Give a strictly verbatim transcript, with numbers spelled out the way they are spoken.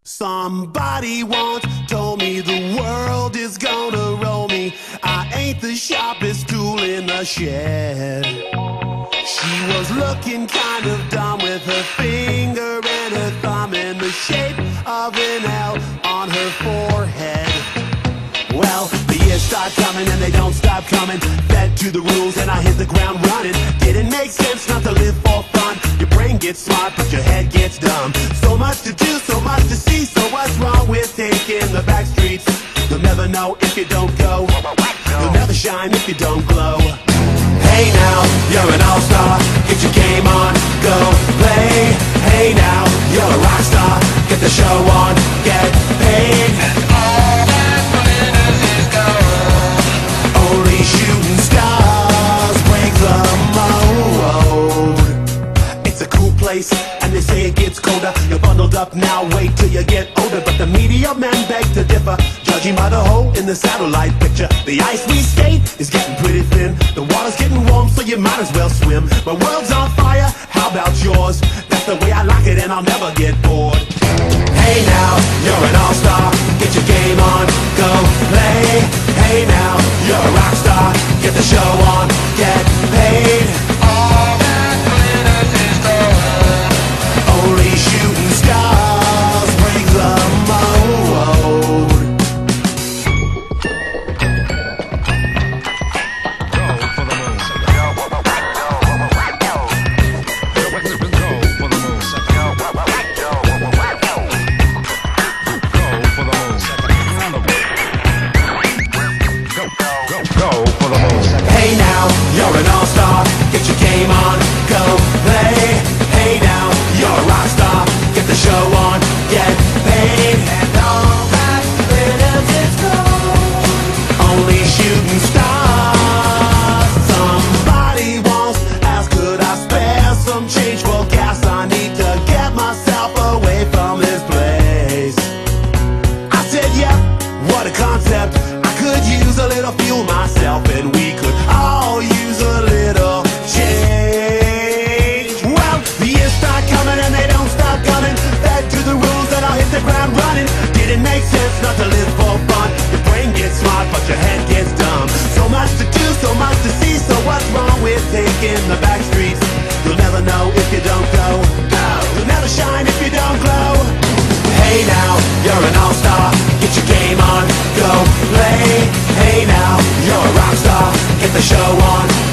Somebody once told me the world is gonna roll me. I ain't the sharpest tool in the shed. She was looking kind of dumb with her finger and her thumb in the shape of an L on her forehead. Well, the years start coming and they don't stop coming. Fed to the rules and I hit the ground running. Didn't make sense not to live for fun. Your brain gets smart but your head gets dumb. So much to do, so much to see. So what's wrong with taking the back streets? You'll never know if you don't go. You'll never shine if you don't glow. Hey now, you're an all-star. Get your game on, go play. Hey now, you're a rock star. Get the show on, get paid. And all that glitters is gold. Only shooting stars break the mold. It's a cool place, and they say it gets colder. You're bundled up now, wait till you get older. But the media men beg to differ, judging by the hole in the satellite picture. The ice we skate is getting pretty thin. The water's getting warm, so you might as well swim. My world's on fire, how about yours? That's the way I like it, and I'll never get bored. Hey now, you're an all-star. Get your game on, go play. Hey now, you're a rock star. Get the show on, get paid. All that glitters is gold. Only shooting stars break the mold. Hey now, you're an all-star. Get your game on, go play. Hey now, you're a rock star. Get the show on, get paid. And all that glitters is gold. Only shooting stars. Somebody once asked, could I spare some change for gas? I need to get myself away from this place. I said, yeah, what a concept. I could use a little fuel myself, and we could all use a little change. Well, the years start coming and they don't stop coming. Fed to the rules and I'll hit the ground running. Didn't make sense not to live for fun. Your brain gets smart but your head gets dumb. So much to do, so much to see. So what's wrong with taking the back streets? You'll never know if you don't go. You'll never shine if you don't glow. Hey now, you're an all-star. Get your game on, go play. Hey now, you're a rock star. Get the show on,